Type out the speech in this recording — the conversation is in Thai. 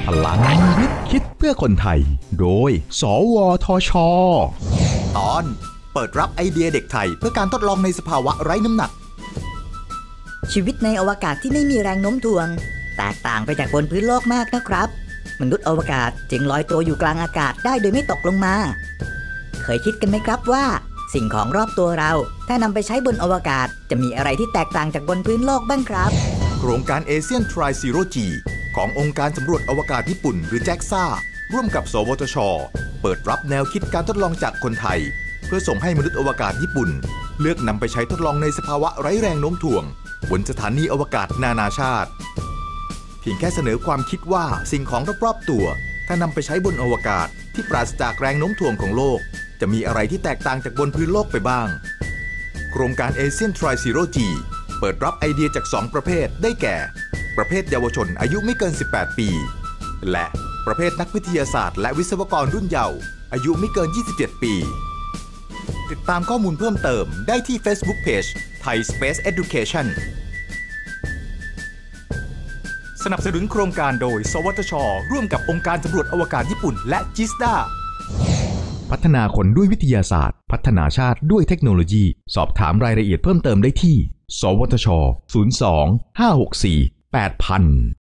ลังวิทย์คิดเพื่อคนไทยโดยสวทช. ตอนเปิดรับไอเดียเด็กไทยเพื่อการทดลองในสภาวะไร้น้ำหนักชีวิตในอวกาศที่ไม่มีแรงโน้มถ่วงแตกต่างไปจากบนพื้นโลกมากนะครับมนุษย์อวกาศจึงลอยตัวอยู่กลางอากาศได้โดยไม่ตกลงมาเคยคิดกันไหมครับว่าสิ่งของรอบตัวเราถ้านำไปใช้บนอวกาศจะมีอะไรที่แตกต่างจากบนพื้นโลกบ้างครับโครงการ ASEAN Tri Zero G ขององค์การสำรวจอวกาศญี่ปุ่นหรือ JAXA ร่วมกับสวทช.เปิดรับแนวคิดการทดลองจากคนไทยเพื่อส่งให้มนุษย์อวกาศญี่ปุ่นเลือกนำไปใช้ทดลองในสภาวะไร้แรงโน้มถ่วงบนสถานีอวกาศนานาชาติเพียงแค่เสนอความคิดว่าสิ่งของรอบๆตัวถ้านำไปใช้บนอวกาศที่ปราศจากแรงโน้มถ่วงของโลกจะมีอะไรที่แตกต่างจากบนพื้นโลกไปบ้างโครงการ ASEAN Tri Zero G เปิดรับไอเดียจาก2ประเภทได้แก่ประเภทเยาวชนอายุไม่เกิน18ปีและประเภทนักวิทยาศาสตร์และวิศวกรรุ่นเยาว์อายุไม่เกิน27ปีติดตามข้อมูลเพิ่มเติมได้ที่ Facebook Page Thai Space Education สนับสนุนโครงการโดยสวทช.ร่วมกับองค์การสำรวจอวกาศญี่ปุ่นและจิสดาพัฒนาคนด้วยวิทยาศาสตร์พัฒนาชาติด้วยเทคโนโลยีสอบถามรายละเอียดเพิ่มเติมได้ที่สวทช. 02 564 8000